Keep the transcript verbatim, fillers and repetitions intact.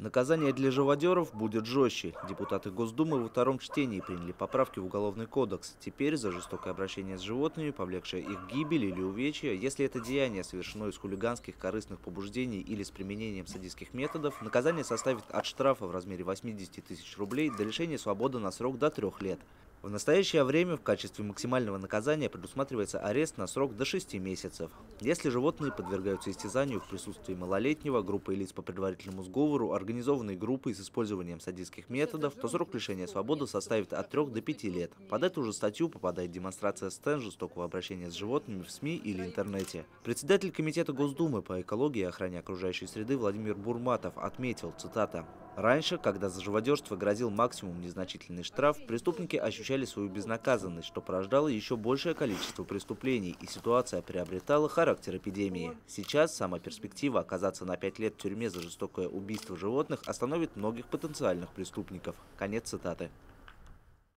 Наказание для живодеров будет жестче. Депутаты Госдумы во втором чтении приняли поправки в Уголовный кодекс. Теперь за жестокое обращение с животными, повлекшее их гибель или увечья, если это деяние совершено из хулиганских корыстных побуждений или с применением садистских методов, наказание составит от штрафа в размере восьмидесяти тысяч рублей до лишения свободы на срок до трех лет. В настоящее время в качестве максимального наказания предусматривается арест на срок до шести месяцев. Если животные подвергаются истязанию в присутствии малолетнего, группы лиц по предварительному сговору, организованной группой с использованием садистских методов, то срок лишения свободы составит от трёх до пяти лет. Под эту же статью попадает демонстрация сцен жестокого обращения с животными в СМИ или интернете. Председатель Комитета Госдумы по экологии и охране окружающей среды Владимир Бурматов отметил, цитата: «Раньше, когда за живодерство грозил максимум незначительный штраф, преступники ощущали свою безнаказанность, что порождало еще большее количество преступлений, и ситуация приобретала характер эпидемии. Сейчас сама перспектива оказаться на пять лет в тюрьме за жестокое убийство животных остановит многих потенциальных преступников». Конец цитаты.